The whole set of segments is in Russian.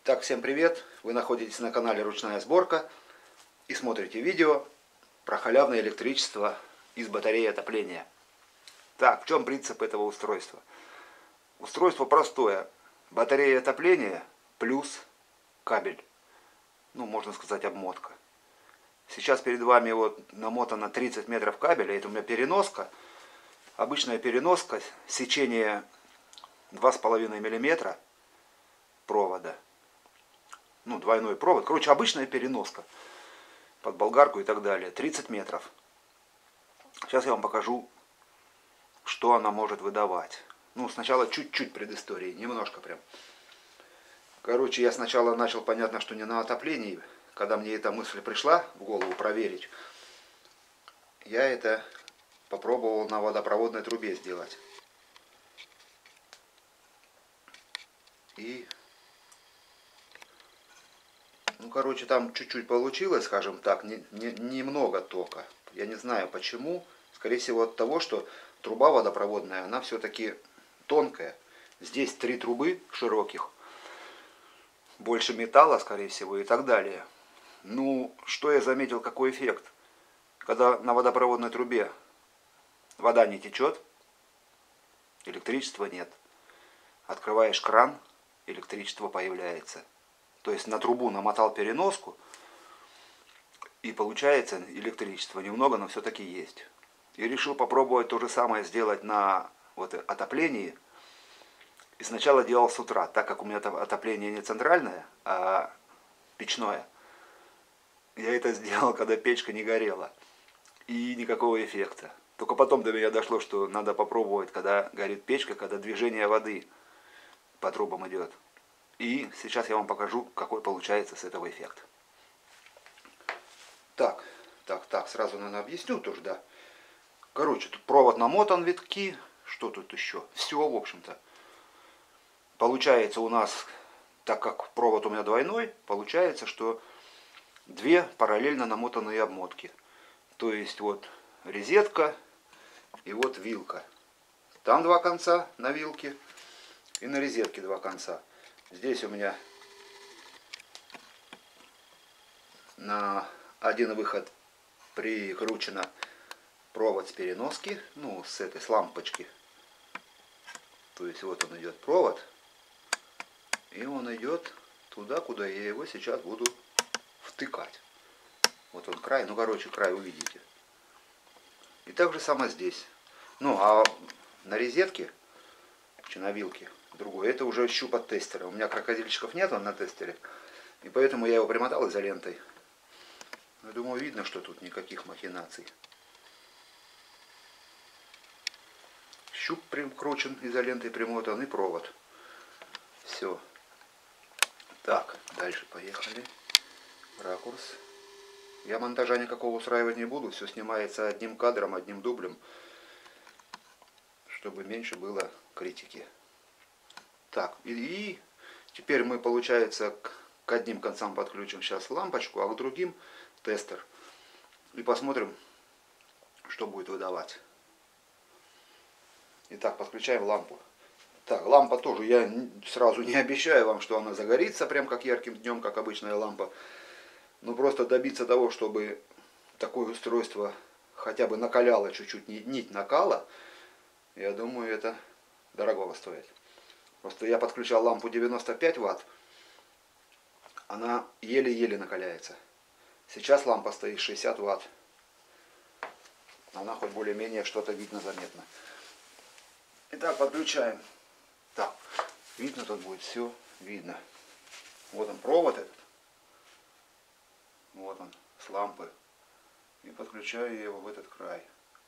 Так, всем привет! Вы находитесь на канале Ручная Сборка и смотрите видео про халявное электричество из батареи отопления. Так, в чем принцип этого устройства? Устройство простое. Батарея отопления плюс кабель. Ну, можно сказать, обмотка. Сейчас перед вами вот намотано 30 метров кабеля. Это у меня переноска. Обычная переноска, сечение 2,5 мм провода. Ну, двойной провод. Короче, обычная переноска под болгарку и так далее. 30 метров. Сейчас я вам покажу, что она может выдавать. Ну, сначала чуть-чуть предыстории, немножко прям. Короче, я сначала начал, понятно, что не на отоплении. Когда мне эта мысль пришла в голову проверить, я это попробовал на водопроводной трубе сделать. И... Ну, короче, там чуть-чуть получилось, скажем так, немного тока. Я не знаю почему. Скорее всего от того, что труба водопроводная, она все-таки тонкая. Здесь 3 трубы широких. Больше металла, скорее всего, и так далее. Ну, что я заметил, какой эффект? Когда на водопроводной трубе вода не течет, электричества нет. Открываешь кран, электричество появляется. То есть на трубу намотал переноску, и получается электричество немного, но все-таки есть. И решил попробовать то же самое сделать на вот отоплении. И сначала делал с утра, так как у меня отопление не центральное, а печное. Я это сделал, когда печка не горела. И никакого эффекта. Только потом до меня дошло, что надо попробовать, когда горит печка, когда движение воды по трубам идет. И сейчас я вам покажу, какой получается с этого эффект. Так, сразу, наверное, объясню тоже, да. Короче, тут провод намотан, витки. Что тут еще? Все, в общем-то. Получается у нас, так как провод у меня двойной, получается, что 2 параллельно намотанные обмотки. То есть вот розетка и вот вилка. Там 2 конца на вилке и на розетке 2 конца. Здесь у меня на один выход прикручено провод с переноски, ну, с этой, с лампочки. То есть вот он идет провод, и он идет туда, куда я его сейчас буду втыкать. Вот он край, ну, короче, край увидите. И так же самое здесь. Ну, а на розетке, на вилке, другой, это уже щуп от тестера. У меня крокодильчиков нет, он на тестере. И поэтому я его примотал изолентой. Я думаю, видно, что тут никаких махинаций. Щуп прикручен, изолентой примотан и провод. Все. Так, дальше поехали. Ракурс. Я монтажа никакого устраивать не буду. Все снимается одним кадром, одним дублем. Чтобы меньше было критики. Так, и теперь мы, получается, к одним концам подключим сейчас лампочку, а к другим тестер. И посмотрим, что будет выдавать. Итак, подключаем лампу. Так, лампа тоже, я сразу не обещаю вам, что она загорится прям как ярким днем, как обычная лампа. Но просто добиться того, чтобы такое устройство хотя бы накаляло чуть-чуть, нить накала, я думаю, это дорогого стоит. Просто я подключал лампу 95 Вт, она еле-еле накаляется. Сейчас лампа стоит 60 Вт. Она хоть более-менее что-то видно заметно. Итак, подключаем. Так, видно тут будет, все видно. Вот он провод этот. Вот он, с лампы. И подключаю его в этот край.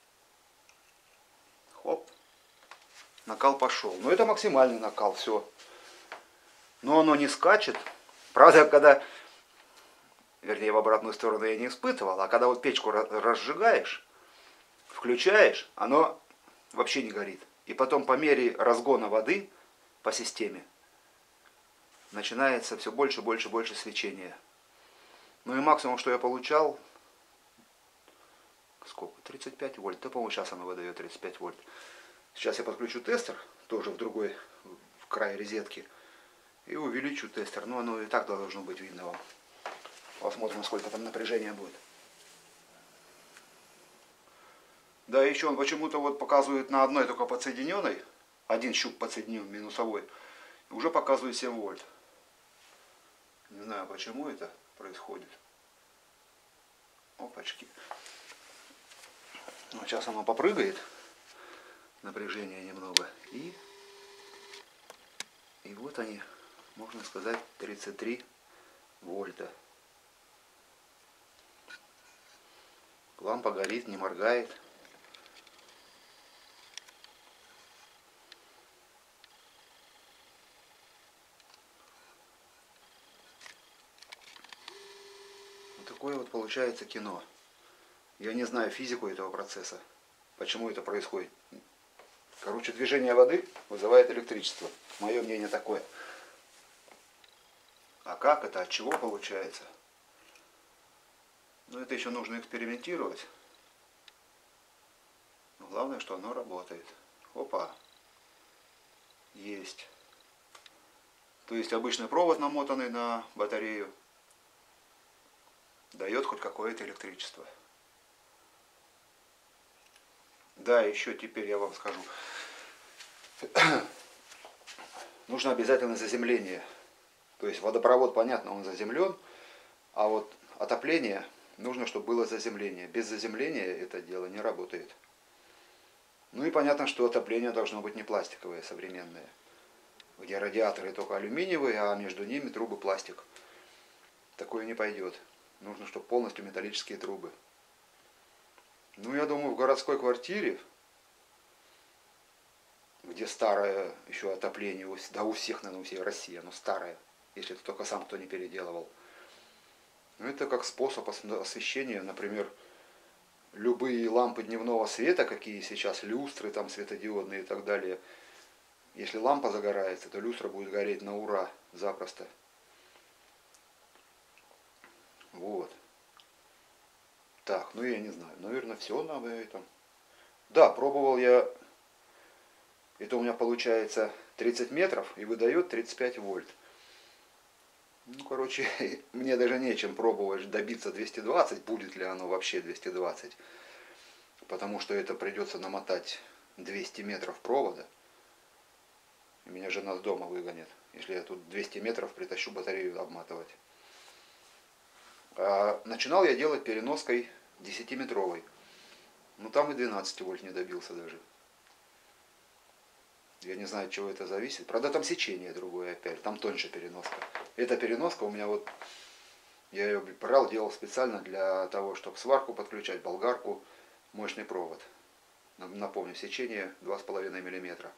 Хоп. Накал пошел. Ну это максимальный накал, все. Но оно не скачет. Правда, когда, вернее, в обратную сторону я не испытывал, а когда вот печку разжигаешь, включаешь, оно вообще не горит. И потом по мере разгона воды по системе начинается все больше, больше, больше свечения. Ну и максимум, что я получал, сколько? 35 вольт. Да, по-моему, сейчас оно выдает 35 вольт. Сейчас я подключу тестер, тоже в другой, в край розетки. И увеличу тестер. Но оно и так должно быть видно вам. Посмотрим, сколько там напряжения будет. Да, еще он почему-то вот показывает на одной только подсоединенной. Один щуп подсоединен минусовой. Уже показывает 7 вольт. Не знаю, почему это происходит. Опачки. Вот сейчас оно попрыгает. Напряжение немного. И вот они, можно сказать, 33 вольта. Лампа горит, не моргает. Вот такое вот получается кино. Я не знаю физику этого процесса, почему это происходит. Короче, движение воды вызывает электричество. Мое мнение такое. А как это, от чего получается? Ну, это еще нужно экспериментировать. Но главное, что оно работает. Опа. Есть. То есть обычный провод, намотанный на батарею, дает хоть какое-то электричество. Да, еще теперь я вам скажу. Нужно обязательно заземление. То есть водопровод, понятно, он заземлен, а вот отопление нужно, чтобы было заземление. Без заземления это дело не работает. Ну и понятно, что отопление должно быть не пластиковое, современное, где радиаторы только алюминиевые, а между ними трубы пластик. Такое не пойдет. Нужно, чтобы полностью металлические трубы. Ну, я думаю, в городской квартире, где старое еще отопление, да у всех, наверное, у всей России, оно старое, если это только сам кто не переделывал. Ну, это как способ освещения, например, любые лампы дневного света, какие сейчас, люстры там светодиодные и так далее. Если лампа загорается, то люстра будет гореть на ура запросто. Вот. Так, ну я не знаю, наверное, все на этом. Да, пробовал я, это у меня получается 30 метров и выдает 35 вольт. Ну, короче, мне даже нечем пробовать добиться 220, будет ли оно вообще 220. Потому что это придется намотать 200 метров провода. И меня жена с дома выгонит, если я тут 200 метров притащу батарею обматывать. А начинал я делать переноской 10-метровой. Ну там и 12 вольт не добился даже. Я не знаю, от чего это зависит. Правда, там сечение другое опять. Там тоньше переноска. Эта переноска у меня вот... Я ее брал, делал специально для того, чтобы сварку подключать, болгарку, мощный провод. Напомню, сечение 2,5 мм.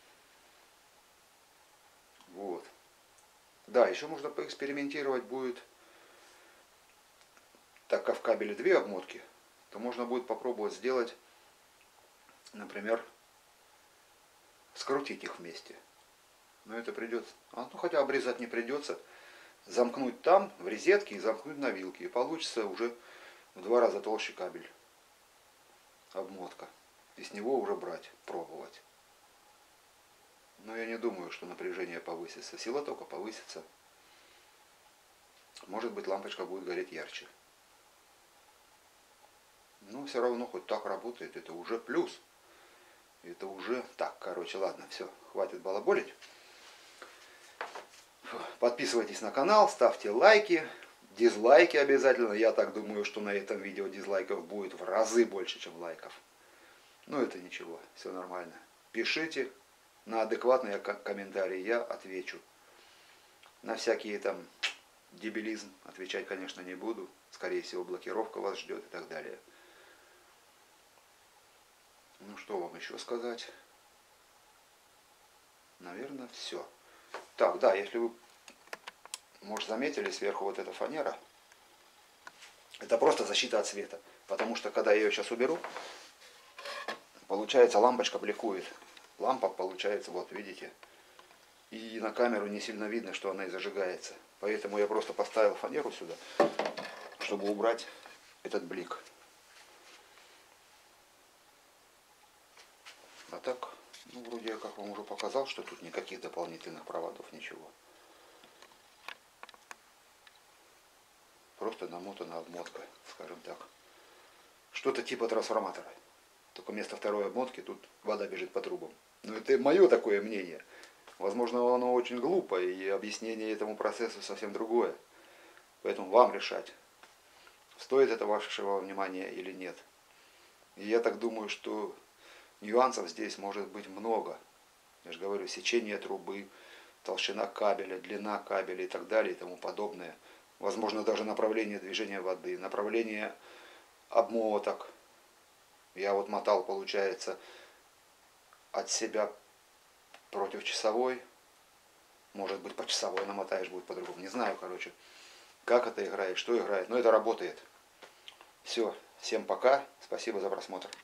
Вот. Да, еще можно поэкспериментировать будет. Так как в кабеле 2 обмотки, то можно будет попробовать сделать, например, скрутить их вместе. Но это придется, ну хотя обрезать не придется, замкнуть там в резетке и замкнуть на вилке. И получится уже в 2 раза толще кабель, обмотка. И с него уже брать, пробовать. Но я не думаю, что напряжение повысится. Сила тока повысится. Может быть, лампочка будет гореть ярче. Но все равно хоть так работает, это уже плюс. Это уже так, короче, ладно, все, хватит балаболить. Подписывайтесь на канал, ставьте лайки, дизлайки обязательно. Я так думаю, что на этом видео дизлайков будет в разы больше, чем лайков. Но это ничего, все нормально. Пишите на адекватные комментарии, я отвечу. На всякие там дебилизм отвечать, конечно, не буду. Скорее всего, блокировка вас ждет и так далее. Ну, что вам еще сказать? Наверное, все. Так, да, если вы, может, заметили, сверху вот эта фанера, это просто защита от света. Потому что, когда я ее сейчас уберу, получается, лампочка бликует. Лампа получается, вот, видите. И на камеру не сильно видно, что она и зажигается. Поэтому я просто поставил фанеру сюда, чтобы убрать этот блик. А так, ну, вроде я как вам уже показал, что тут никаких дополнительных проводов, ничего. просто намотана обмотка, скажем так. Что-то типа трансформатора. Только вместо второй обмотки тут вода бежит по трубам. Но это мое такое мнение. Возможно, оно очень глупо, и объяснение этому процессу совсем другое. Поэтому вам решать, стоит это вашего внимания или нет. И я так думаю, что нюансов здесь может быть много. Я же говорю, сечение трубы, толщина кабеля, длина кабеля и так далее и тому подобное. Возможно, даже направление движения воды, направление обмоток. Я вот мотал, получается, от себя против часовой. Может быть, по часовой намотаешь, будет по-другому. Не знаю, короче, как это играет, что играет. Но это работает. Все, всем пока. Спасибо за просмотр.